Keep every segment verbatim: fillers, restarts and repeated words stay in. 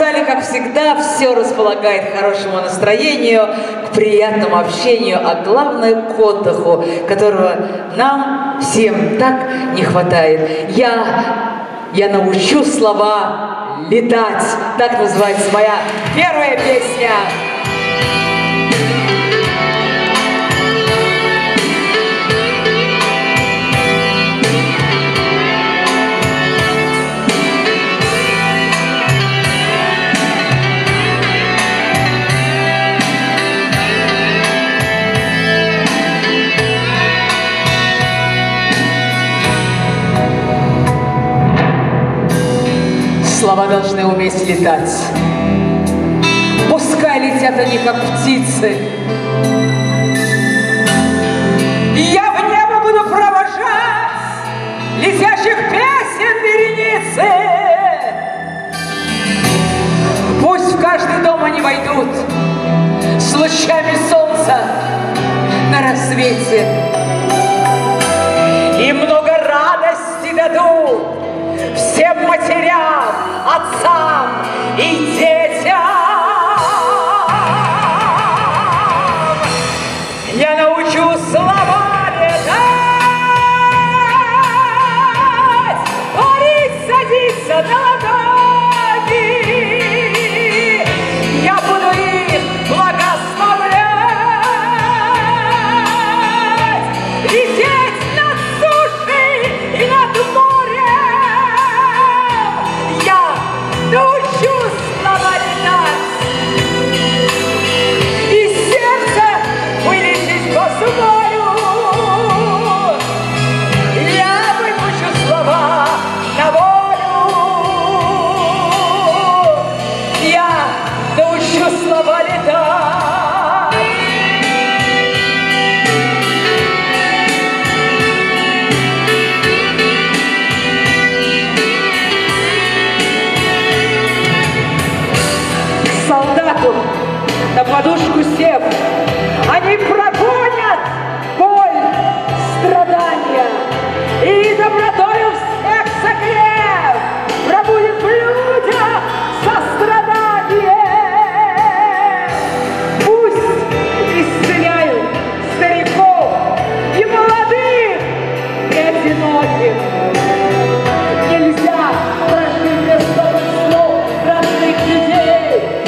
зале, как всегда, все располагает к хорошему настроению, к приятному общению, а главное к отдыху, которого нам всем так не хватает. Я, я научу слова летать. Так называется моя первая песня. Слова должны уметь летать. Пускай летят они, как птицы. Я в небо буду провожать летящих песен вереницы. Пусть в каждый дом они войдут с лучами солнца на рассвете. И много радости дадут всем матерям, отцам и детям. Я научу слова летать, парить, садиться на ладони. Я буду их благословлять, лететь над сушей и над морем. Научу слова летать, и сердце вылететь по-своему. Я выпущу слова на волю. Я научу слова летать. Солдату на подушку сев, они прогонят боль, страдания, и добротою всех согрев пробудет в людях сострадание. Пусть исцеляют стариков и молодых, и одиноких. Нельзя прожить без слов родных людей.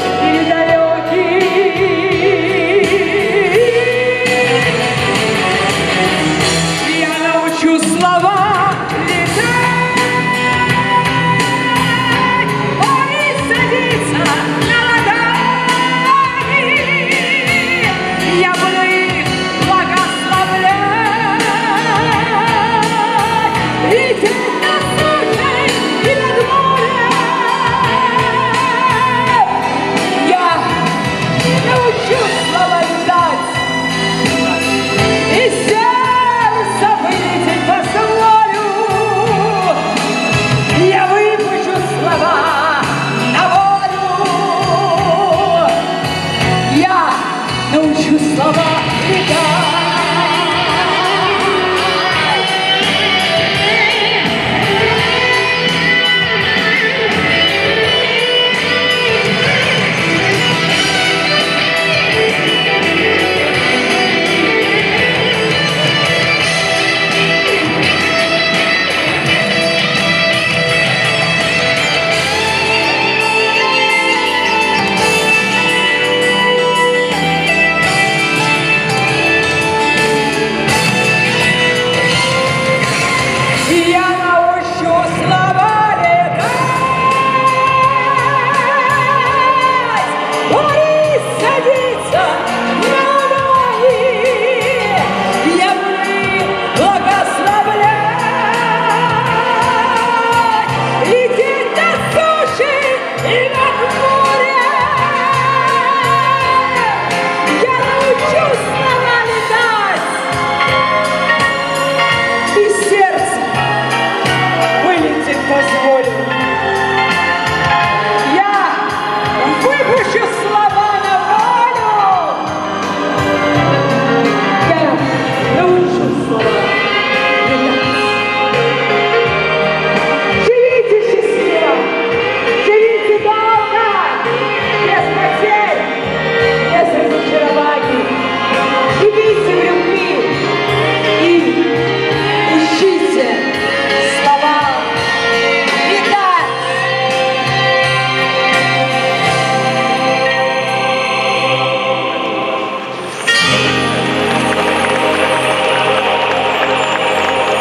Слова летать, парить, садиться на ладони. Я буду их благословлять, лететь над сушей и над морем. Я научу слова летать, и сердце вылететь по-своему. Я выпущу слова на волю. Я научу слова летать. Чувствую!